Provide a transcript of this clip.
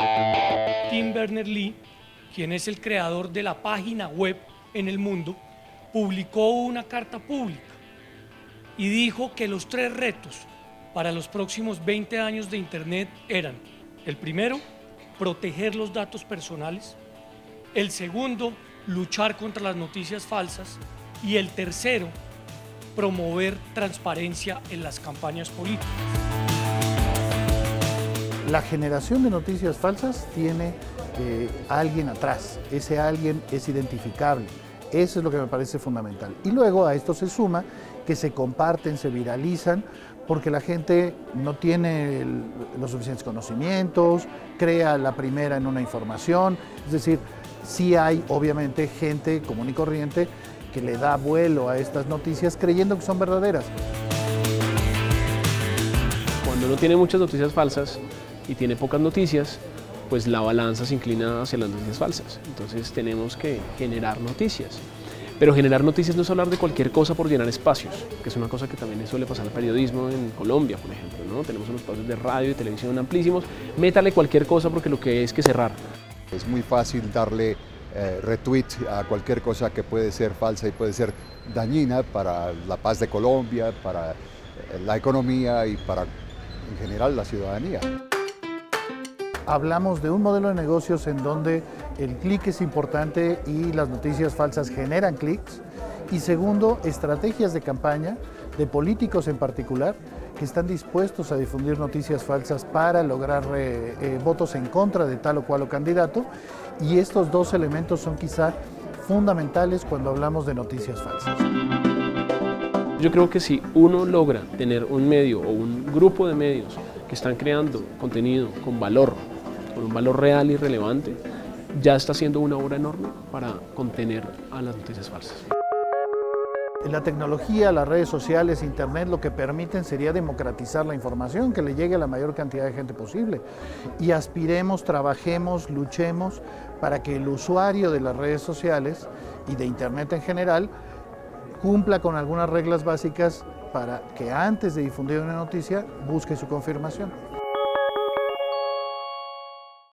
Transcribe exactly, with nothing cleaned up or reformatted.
Tim Berners-Lee, quien es el creador de la página web en el mundo, publicó una carta pública y dijo que los tres retos para los próximos veinte años de Internet eran: el primero, proteger los datos personales; el segundo, luchar contra las noticias falsas; y el tercero, promover transparencia en las campañas políticas. La generación de noticias falsas tiene eh, alguien atrás, ese alguien es identificable, eso es lo que me parece fundamental. Y luego a esto se suma que se comparten, se viralizan, porque la gente no tiene el, los suficientes conocimientos, crea la primera en una información, es decir, sí hay obviamente gente común y corriente que le da vuelo a estas noticias creyendo que son verdaderas. Cuando uno tiene muchas noticias falsas y tiene pocas noticias, pues la balanza se inclina hacia las noticias falsas. Entonces tenemos que generar noticias. Pero generar noticias no es hablar de cualquier cosa por llenar espacios, que es una cosa que también suele pasar al periodismo en Colombia, por ejemplo, ¿no? Tenemos unos espacios de radio y televisión amplísimos, métale cualquier cosa porque lo que es que cerrar. Es muy fácil darle eh, retweet a cualquier cosa que puede ser falsa y puede ser dañina para la paz de Colombia, para eh, la economía y para, en general, la ciudadanía. Hablamos de un modelo de negocios en donde el clic es importante y las noticias falsas generan clics. Y segundo, estrategias de campaña de políticos en particular que están dispuestos a difundir noticias falsas para lograr eh, eh, votos en contra de tal o cual o candidato. Y estos dos elementos son quizá fundamentales cuando hablamos de noticias falsas. Yo creo que si uno logra tener un medio o un grupo de medios que están creando contenido con valor, con un valor real y relevante, ya está haciendo una obra enorme para contener a las noticias falsas. La tecnología, las redes sociales, Internet, lo que permiten sería democratizar la información, que le llegue a la mayor cantidad de gente posible. Y aspiremos, trabajemos, luchemos para que el usuario de las redes sociales y de Internet en general cumpla con algunas reglas básicas para que antes de difundir una noticia busque su confirmación.